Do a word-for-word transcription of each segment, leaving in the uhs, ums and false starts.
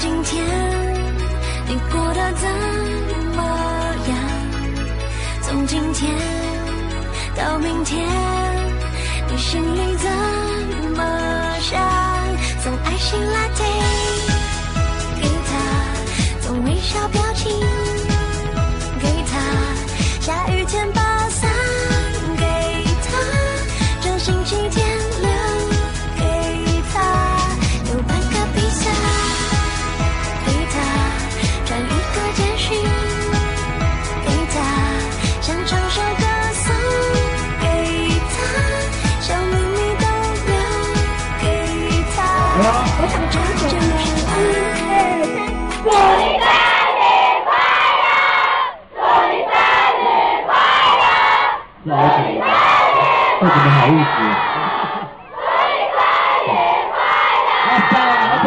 今天，你过得怎么样？从今天到明天，你心里怎么想？送爱心来听，给他，送微笑表情，给他，下雨天把伞给他，这星期天留给他，有半个比赛给他，传一个简讯给他，想唱首歌送给他，小秘密都留给他。我想这就是爱。祝你生日快乐！祝你生日快乐！祝你生日快乐！ 为什么好意思？ 祝你生日快乐！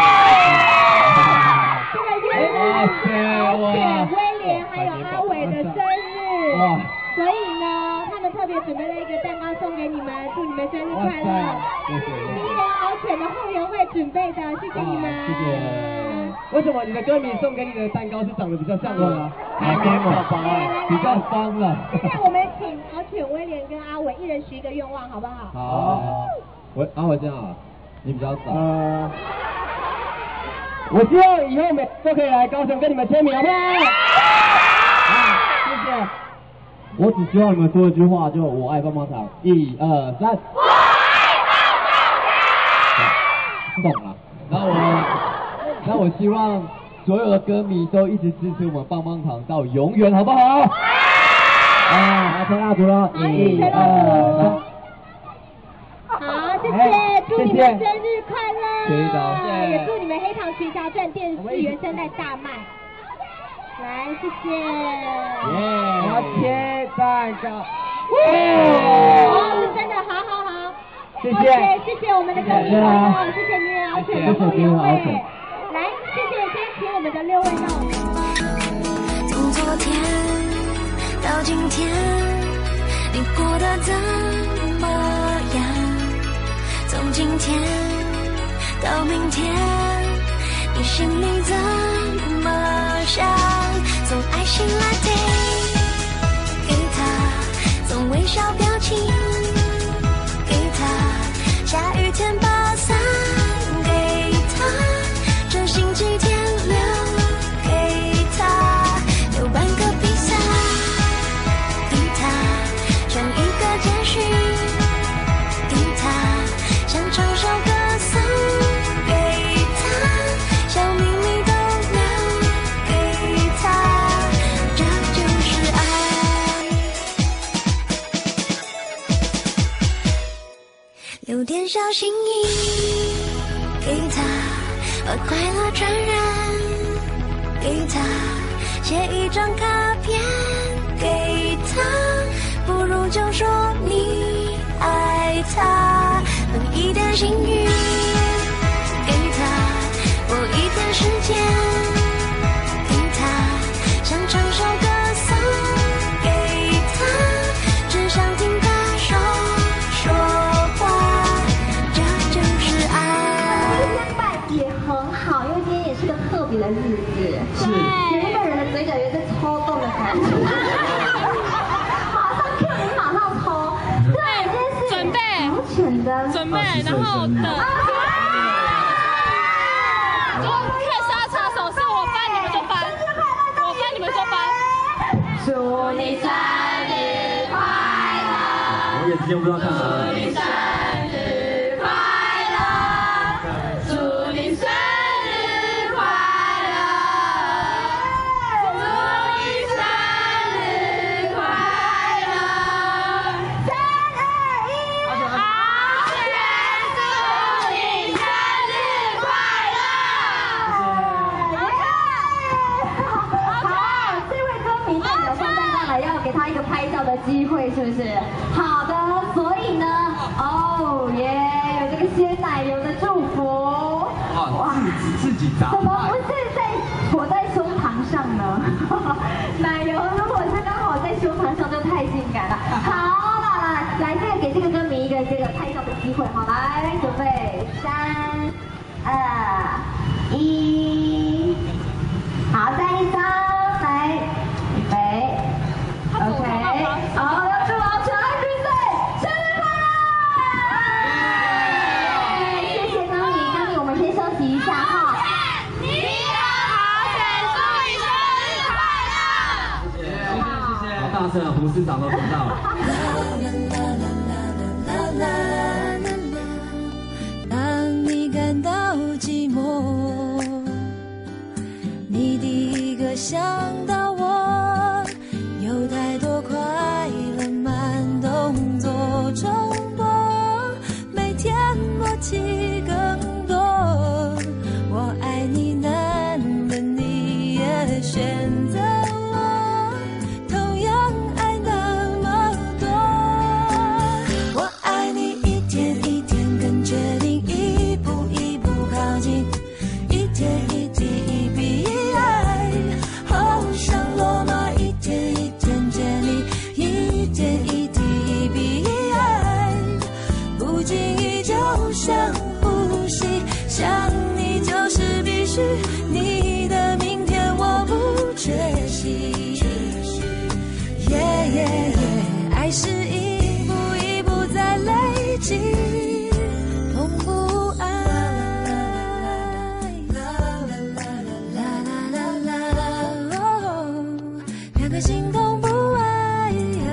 这个月是敖犬、威廉还有阿伟的生日，所以呢，他们特别准备了一个蛋糕送给你们，祝你们生日快乐！ 谢谢。 是由敖犬的后援会准备的，谢谢你们。 谢谢。为什么你的歌迷送给你的蛋糕是长得比较像我呢？海绵宝宝，比较方了。 现在我们请敖犬、威廉跟阿伟一人许一个愿望，好不好？ 好。我阿伟这样啊，你比较早。 呃，我希望以后每都可以来高雄跟你们签名，好不好？好，谢谢。 我只希望你们说一句话，就我爱棒棒糖。一二三。我爱棒棒糖。懂了。那我，那我希望所有的歌迷都一直支持我们棒棒糖到永远，好不好？啊，来吹蜡烛了。 一二三。好，谢谢，祝你们生日快乐！也祝你们黑糖徐小转电视原声带大卖。来，谢谢。 耶！我要切蛋糕。 哦，是真的，好好好。 谢谢， 谢谢我们的歌迷朋友，谢谢你敖犬的后援会。来，谢谢，先请我们的六位到我们。 从昨天到今天，你过得怎么样？从今天到明天，你心里怎么想？送爱心来听，给他，送微笑表情给他，下雨天把伞给他，这星期天留给他，有半个比赛给他，传一个简讯给他，想唱首歌送给他，小秘密都留给他，这就是爱。留点小心意给他，把快乐传染给他，写一张卡片给他，不如就说你爱他，分一点幸运给他，过一点时间给他，想唱首歌送给他，只想听他说说话，这就是爱。 相伴也很好，因为今天也是个特别的日子，是每一个人的嘴角有一个抽动的感觉。马上 Q 你，马上抽。对，今天是准备敖犬的准备，然后的。就看沙叉手势，我翻你们就翻，我翻你们就翻。 祝你生日快乐！ 我也之前不知道看什么。 祝你生日快乐！祝你生日快乐！祝你生日快乐！三二一，好，祝你生日快乐！ 好，这位歌迷代表送蛋糕来，要给他一个拍照的机会，是不是？好的，所以呢，哦耶，有这个鲜奶油的祝福。哇， 自己砸。 怎么不是在裹在胸膛上呢？奶油如果是刚好在胸膛上，就太性感了。好，那来来，这个给这个歌迷一个这个拍照的机会，好，来准备，三、二、 一，好，再一张，来，预备 ，OK， 好，要祝王晨 Happy Birthday， 生日快乐！谢谢刚你，刚你，我们先休息一下哈。 你好，姐，祝你生日快乐！ 谢谢，好大声啊，胡市长都听到了。 当你感到寂寞，你第一个想到我，有太多快乐慢动作重播，每天默契更多。我爱你难的你也选择我，同样爱那么多。我爱你一天一天更确定，一步一步靠近，一点一滴一笔一爱，好像罗马一天一天建立，一点一滴一笔一爱，不经意就像呼吸，想你就是必须，你的明天我不缺席。耶耶耶，爱是一步一步在累积，痛不爱。两颗心痛不爱，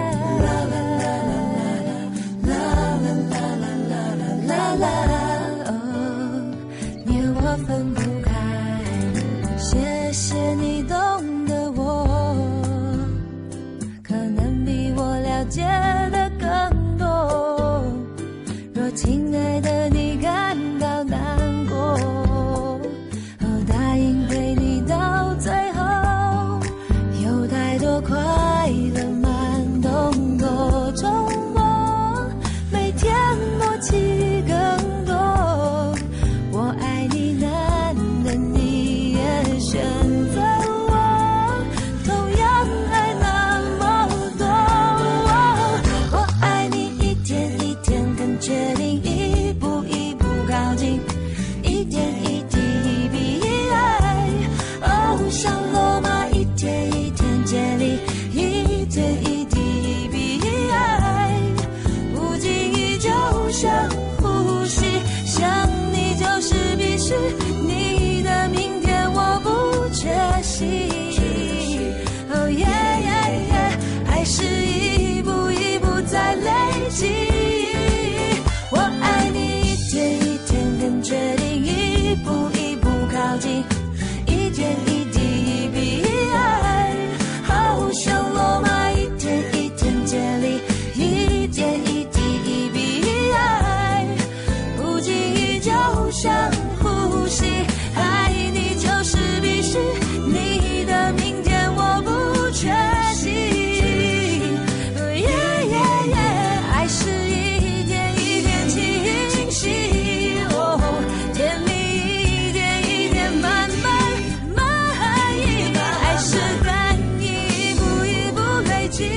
你和我分不开。谢谢你懂得我，可能比我了解的更多。若亲爱的你感到难过，我答应陪你到最后。有太多快乐慢动作重播，每天默契更多。我爱你难的你也选择我，同样爱那么多。我爱你一天一天更确定，一步一步靠近，一点一滴一笔一爱，哦，像罗马一天一天建立，一点一滴一笔一爱，不经意就像呼吸，想你就是必须，你的明天我不缺席。哦耶耶耶，爱是一步一步在累积，我爱你一天一天更确定，一步一步靠近，一点一滴一笔一爱，好像罗马一天一天建立，一点一滴一笔一爱，不经意就像呼吸，爱你就是必须，你的明天我不缺席。耶耶耶，爱是一点一点清晰，哦，甜蜜一点一点慢慢慢移，爱是感应一步一步累积，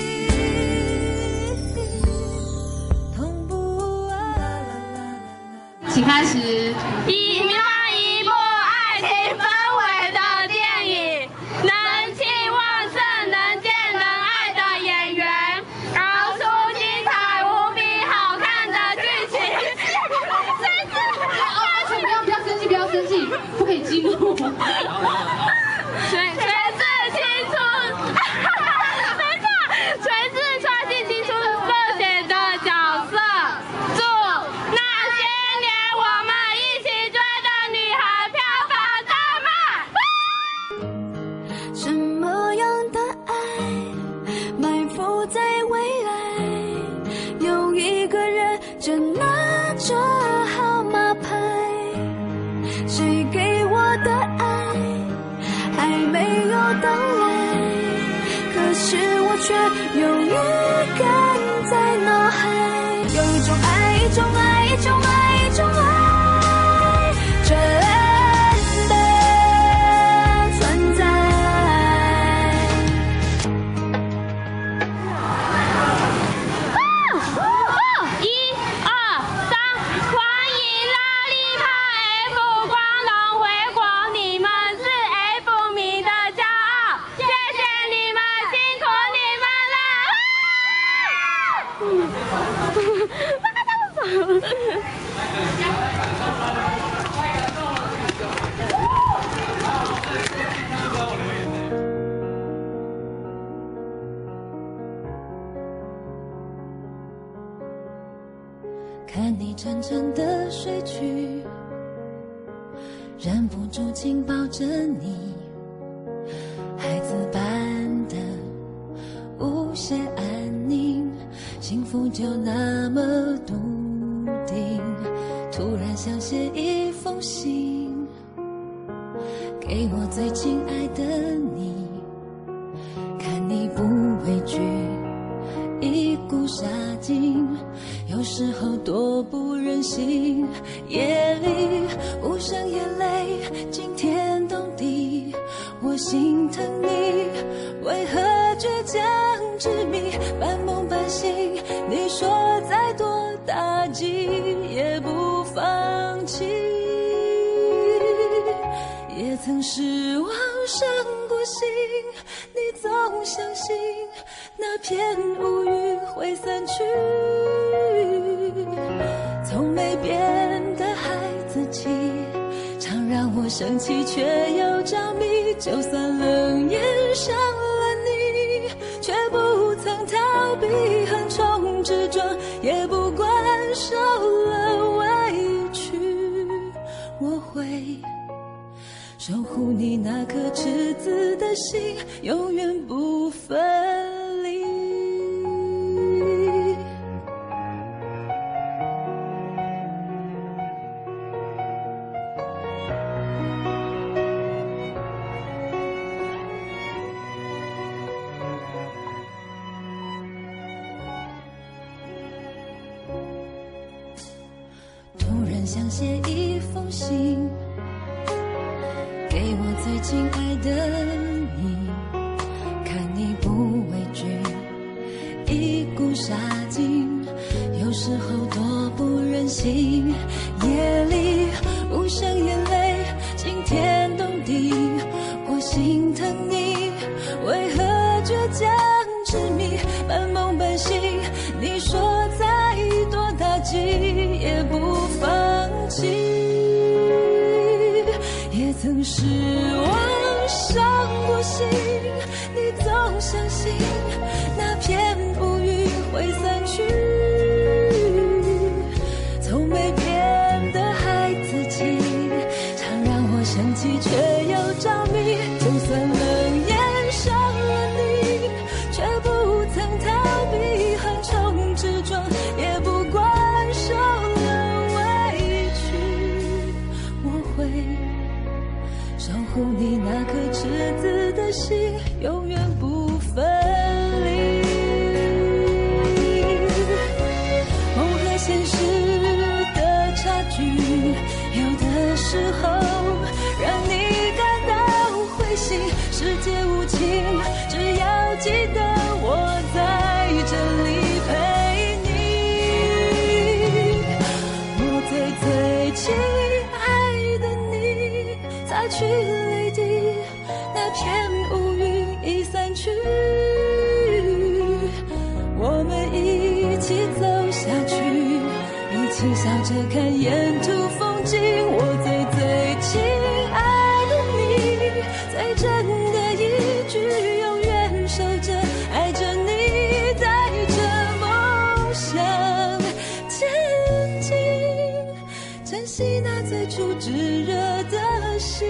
痛不爱。 请开始。一面一部爱情氛围的电影，能气旺盛、能见能爱的演员，搞出精彩无比好看的剧情。真是， 哦，不要不要生气，不要生气，不可以激怒。 全全是青春，没错，全是刷新青春热血的角色。祝那些年我们一起追的女孩票房大卖。 什么样的爱埋伏在未来？有一个人正拿着号码牌，谁给我的爱还没有到来，可是我却有预感在脑海，有一种爱，一种爱，一种爱，一种爱，真的存在。 一二三，欢迎拉力派 F 光荣回看你沉沉的睡去，忍不住紧抱着你，孩子般的无限安宁，幸福就那么笃定。突然想写一封信给我最亲爱的你，看你不畏惧一股杀劲，有时候多不忍心，夜里无声眼泪惊天动地，我心疼你为何倔强执迷，半梦半醒，你说再多打击也不放弃，也曾失望伤过心，你总相信那片乌云会散去，从没变的孩子气，常让我生气却又着迷，就算冷眼伤了你，却不曾逃避横冲直撞，也不管受了委屈，我会守护你那颗赤子的心，永远不分离。突然想写一封信给我最亲爱的你，看你不畏惧一股杀劲，有时候多不忍心，夜里无声眼泪惊天动地，我心疼你为何倔强执迷，半梦半醒，你说再多打击也不放弃，也曾失望伤过心，你总相信那片乌云会散去，从没变的孩子气，常让我生气却又着迷，就算冷眼伤了你，却不曾逃避横冲直撞，也不管受了委屈，我会守护你那颗赤子的心，永远不分离。梦和现实的差距，有的时候让你感到灰心，世界无情，只要记得我在这里陪你，我最最亲爱的你，擦去泪滴，那片乌云已散去，我们一起走下去，一起笑着看沿途风景，我最最亲爱的你，最真的一句永远守着，爱着你，带着梦想前进，珍惜那最初炙热的心，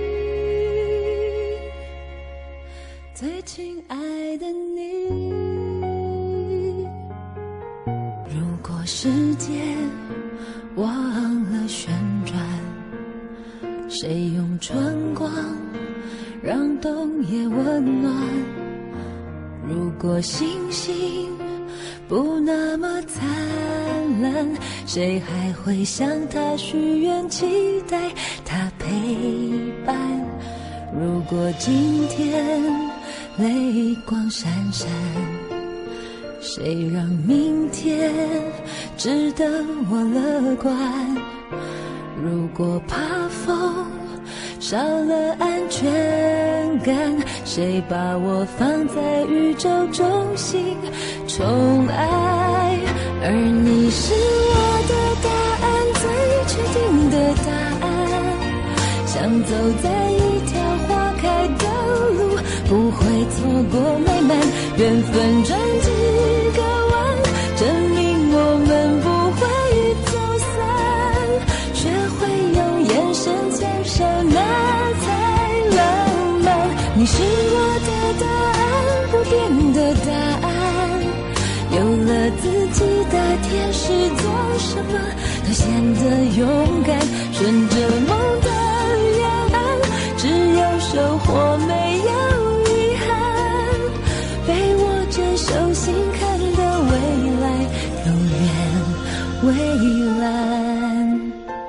最亲爱的你。如果时间忘了旋转，谁用春光让冬夜温暖，如果星星不那么灿烂，谁还会向他许愿，期待他陪伴，如果今天泪光闪闪，谁让明天值得我乐观，如果怕风少了安全感，谁把我放在宇宙中心宠爱而你是我的答案，最确定的答案。像走在一条花开的路，不会错过美满。缘分转几个弯，证明我们不会走散。学会用眼神牵手，那才浪漫。你是我的答案，不变的答案。有了自己的天使，做什么都显得勇敢。顺着梦的远岸，只有收获没有遗憾。被我这手心看的未来都远蔚蓝。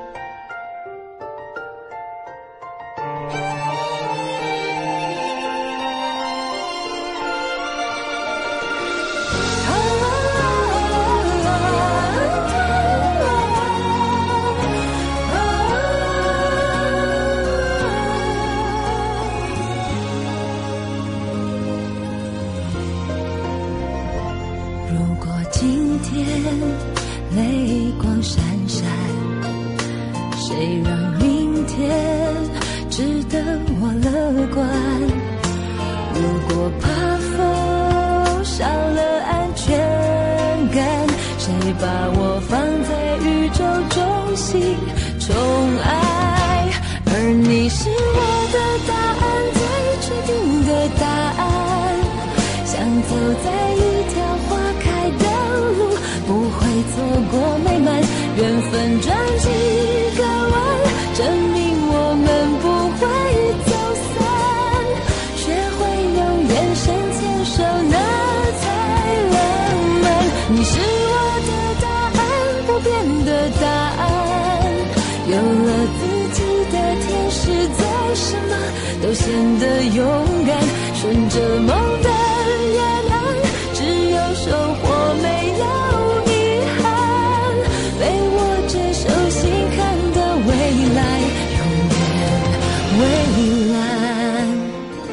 泪光闪闪，谁让明天值得我乐观？如果怕风少了安全感，谁把我放在宇宙中心宠爱？而你是我的答案，最确定的答案。像走在一条花开的路，不会错过美满。缘分转几个弯，证明我们不会走散。学会用眼神牵手，那才浪漫。你是我的答案，不变的答案。有了自己的天使，做什么都显得勇敢。顺着梦的远岸，只有收获没有遗憾。被我这手心看的未来永远蔚蓝。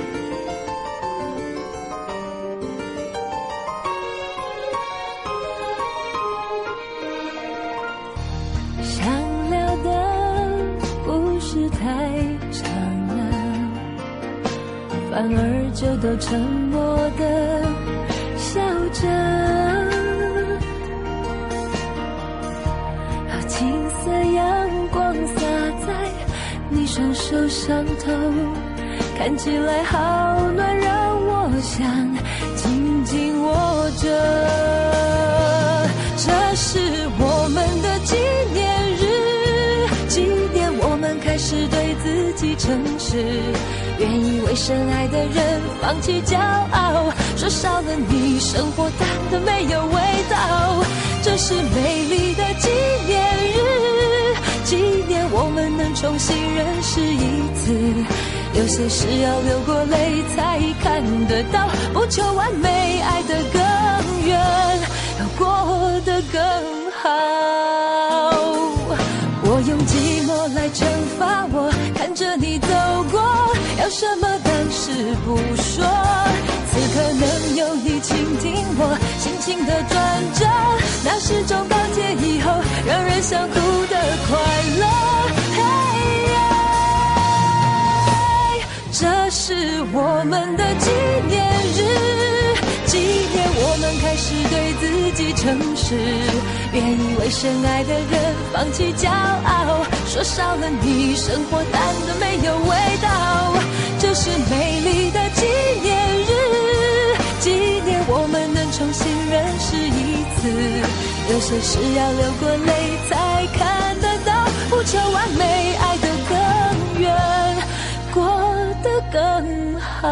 想聊的故事太长了，反而就都沉默的笑着。好青涩阳光洒在你双手上头，看起来好暖，让我想紧紧握着。这是我们的纪念日，纪念我们开始对自己诚实，愿意为深爱的人放弃骄傲，说少了你生活淡的没有味道。这是美丽的纪念日，纪念我们能重新认识一次。有些事要流过泪才看得到，不求完美，爱得更远，要过得更好。我用寂寞来惩罚我，看着你走过，要什么当时不说。此刻能有你倾听我心情的转折，那是种告诫以后让人想哭的快乐。嘿呀，这是我们的纪念日，纪念我们开始对自己诚实，愿意为深爱的人放弃骄傲，说少了你生活淡的没有味道。这是美丽的纪念日，纪念我们能重新认识一次。有些事要流过泪才看得到，不求完美，爱得更远，过得更好。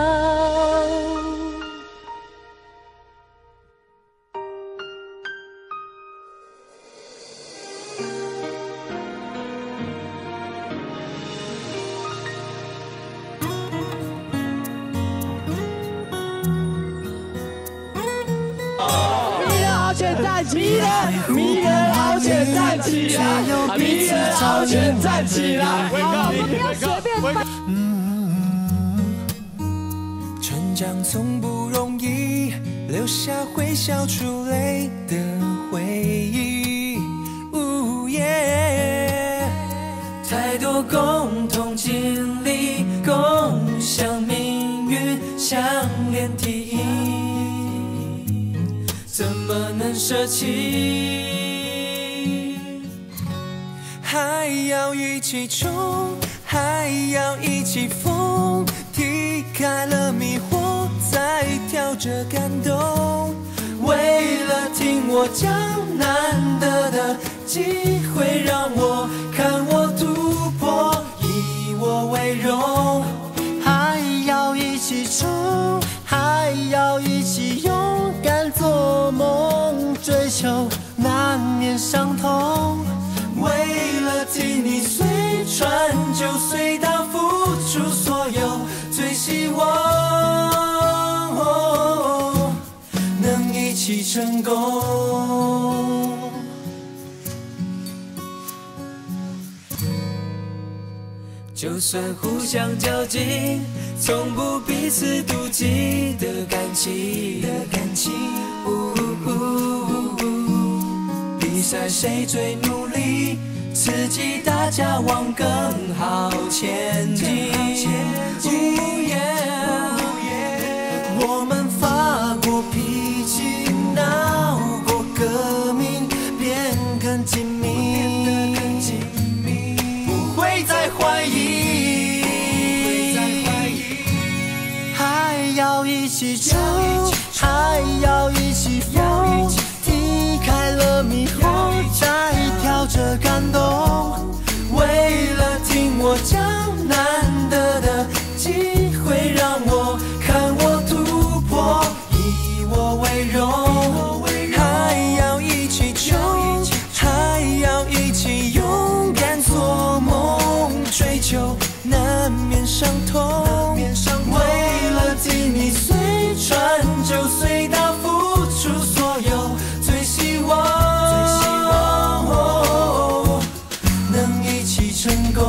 站起来，迷人老犬站起来，迷人老犬站起来。好，我们不要随便放。 嗯，成长从不容易， 留下会笑出泪的回忆。呜耶，太多共同经历，共享命运，相连体液，怎么能舍弃？还要一起冲，还要一起疯，踢开了迷惑，再跳着感动。为了听我讲难得的机会，让我看我突破，以我为荣。还要一起冲，还要一起勇敢做梦，追求难免伤痛。为了替你随传就随到，付出所有，最希望、哦、能一起成功。就算互相较劲，从不彼此妒忌的感情，的感情。呜呜呜呜，比赛谁最努力，刺激大家往更好前进。我们发过脾气，闹过革命，变更紧密，不会再怀疑。还要一起冲，还要一起疯，踢开了迷惑，再跳着感动。为了听我讲难得的机会，让我看我突破，以我为荣。还要一起冲，还要一起勇敢做梦，追求难免伤痛。为了替你随传就随到，付出所有，最希望、哦、能一起成功。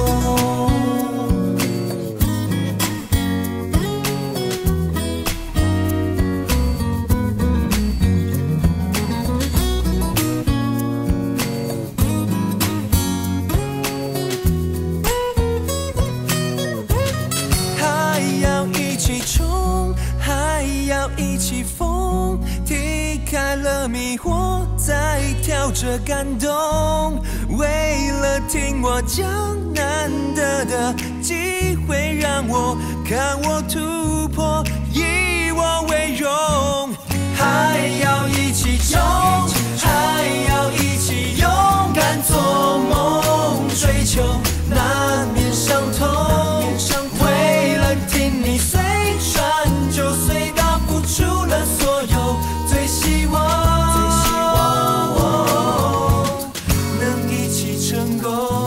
一起疯，踢开了迷惑，再跳着感动。为了听我讲难得的机会，让我看我突破，以我为荣。还要一起冲，还要一起勇敢做梦，追求难免伤痛。为了听你随传就随到，付出了所有，最希望、哦、能一起成功。